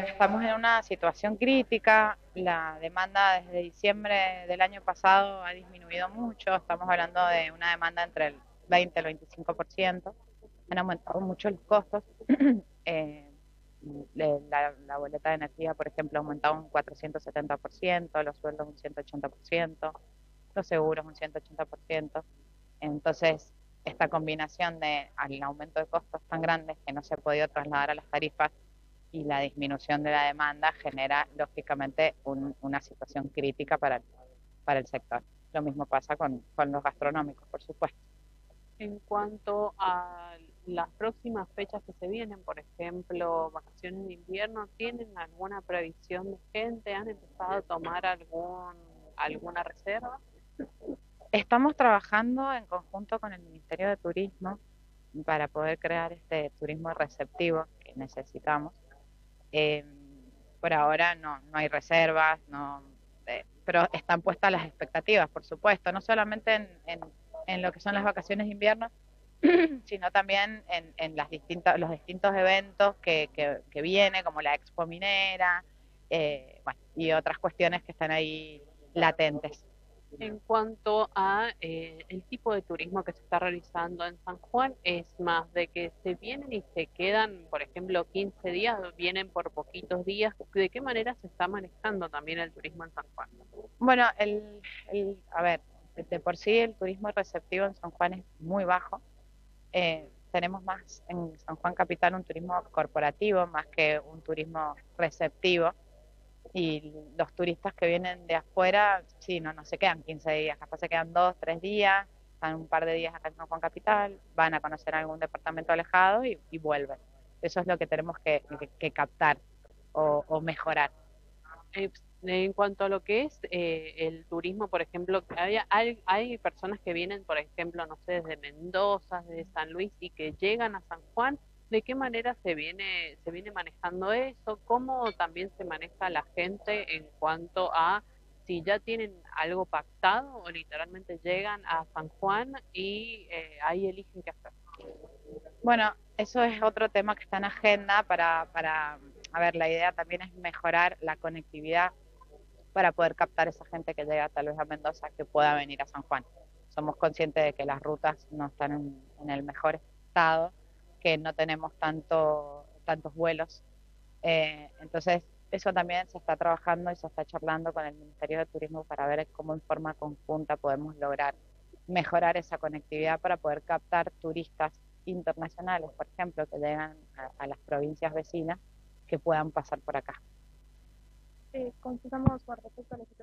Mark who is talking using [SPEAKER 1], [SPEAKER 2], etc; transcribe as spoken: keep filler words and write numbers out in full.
[SPEAKER 1] estamos en una situación crítica, la demanda desde diciembre del año pasado ha disminuido mucho, estamos hablando de una demanda entre el veinte y el veinticinco por ciento, han aumentado mucho los costos, eh, la, la boleta de energía, por ejemplo, ha aumentado un cuatrocientos setenta por ciento, los sueldos un ciento ochenta por ciento, los seguros un ciento ochenta por ciento. Entonces, esta combinación de al aumento de costos tan grandes que no se ha podido trasladar a las tarifas y la disminución de la demanda genera, lógicamente, un, una situación crítica para el, para el sector. Lo mismo pasa con, con los gastronómicos, por supuesto.
[SPEAKER 2] En cuanto a las próximas fechas que se vienen, por ejemplo, vacaciones de invierno, ¿tienen alguna previsión de gente? ¿Han empezado a tomar algún, alguna reserva?
[SPEAKER 1] Estamos trabajando en conjunto con el Ministerio de Turismo para poder crear este turismo receptivo que necesitamos. Eh, por ahora no, no hay reservas, no, eh, pero están puestas las expectativas, por supuesto, no solamente en, en, en lo que son las vacaciones de invierno, sino también en, en las distintas, los distintos eventos que, que, que viene, como la Expo Minera, eh, bueno, y otras cuestiones que están ahí latentes.
[SPEAKER 2] En cuanto a eh, el tipo de turismo que se está realizando en San Juan, es más de que se vienen y se quedan, por ejemplo, quince días, vienen por poquitos días. ¿De qué manera se está manejando también el turismo en San Juan?
[SPEAKER 1] Bueno, el, el, a ver, de por sí el turismo receptivo en San Juan es muy bajo. Eh, tenemos más en San Juan Capital un turismo corporativo más que un turismo receptivo. Y los turistas que vienen de afuera, sí, no, no se quedan quince días, capaz se quedan dos, tres días, están un par de días acá en San Juan Capital, van a conocer algún departamento alejado y, y vuelven. Eso es lo que tenemos que, que, que captar o, o mejorar.
[SPEAKER 2] Eh, en cuanto a lo que es eh, el turismo, por ejemplo, hay, hay, hay personas que vienen, por ejemplo, no sé, desde Mendoza, desde San Luis y que llegan a San Juan. ¿De qué manera se viene, se viene manejando eso? ¿Cómo también se maneja la gente en cuanto a si ya tienen algo pactado o literalmente llegan a San Juan y eh, ahí eligen qué hacer?
[SPEAKER 1] Bueno, eso es otro tema que está en agenda para, para, a ver, la idea también es mejorar la conectividad para poder captar esa gente que llega tal vez a Mendoza que pueda venir a San Juan. Somos conscientes de que las rutas no están en, en el mejor estado, que no tenemos tanto, tantos vuelos. Eh, entonces, eso también se está trabajando y se está charlando con el Ministerio de Turismo para ver cómo en forma conjunta podemos lograr mejorar esa conectividad para poder captar turistas internacionales, por ejemplo, que llegan a, a las provincias vecinas que puedan pasar por acá.
[SPEAKER 2] Eh, consultamos con respecto a la